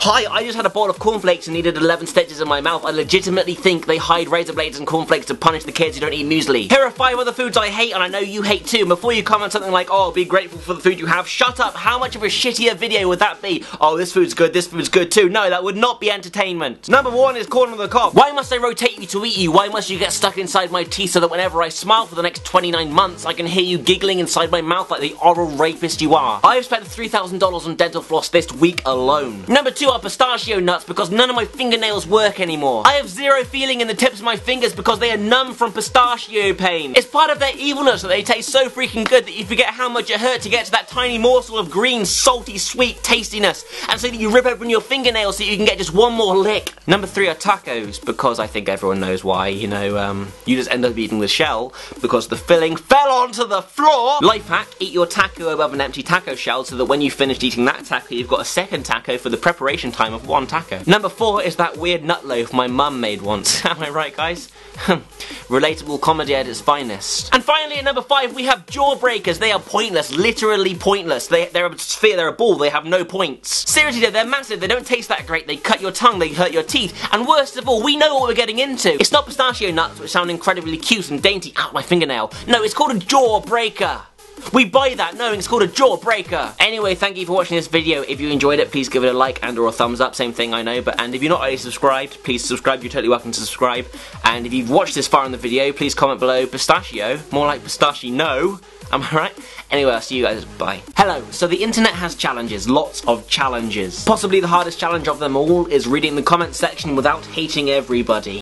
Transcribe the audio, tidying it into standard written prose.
Hi, I just had a bowl of cornflakes and needed 11 stitches in my mouth. I legitimately think they hide razor blades and cornflakes to punish the kids who don't eat muesli. Here are 5 other foods I hate and I know you hate too. And before you comment something like, oh, be grateful for the food you have, shut up. How much of a shittier video would that be? Oh, this food's good too. No, that would not be entertainment. Number 1 is corn on the cob. Why must I rotate you to eat you? Why must you get stuck inside my teeth so that whenever I smile for the next 29 months, I can hear you giggling inside my mouth like the oral rapist you are? I've spent $3,000 on dental floss this week alone. Number 2 are pistachio nuts because none of my fingernails work anymore. I have zero feeling in the tips of my fingers because they are numb from pistachio pain. It's part of their evilness that they taste so freaking good that you forget how much it hurt to get to that tiny morsel of green, salty, sweet tastiness, and so that you rip open your fingernails so you can get just one more lick. Number 3 are tacos, because I think everyone knows why, you just end up eating the shell because the filling fell onto the floor. Life hack, eat your taco above an empty taco shell so that when you've finished eating that taco, you've got a second taco for the preparation time of one taco. Number 4 is that weird nut loaf my mum made once. Am I right, guys? Relatable comedy at its finest. And finally, at number 5, we have Jawbreakers. They are pointless, literally pointless. They're a sphere, they're a ball, they have no points. Seriously though, they're massive, they don't taste that great, they cut your tongue, they hurt your teeth, and worst of all, we know what we're getting into. It's not pistachio nuts, which sound incredibly cute and dainty. Ow, my fingernail. No, it's called a Jawbreaker. We buy that knowing it's called a Jawbreaker. Anyway, thank you for watching this video. If you enjoyed it, please give it a like and or a thumbs up. Same thing, I know. And if you're not already subscribed, please subscribe. You're totally welcome to subscribe. And if you've watched this far in the video, please comment below pistachio. More like pistachio, no. Am I right? Anyway, I'll see you guys. Bye. Hello. So the internet has challenges. Lots of challenges. Possibly the hardest challenge of them all is reading the comment section without hating everybody.